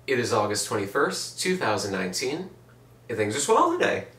It is August 21st, 2019, and things are swell today.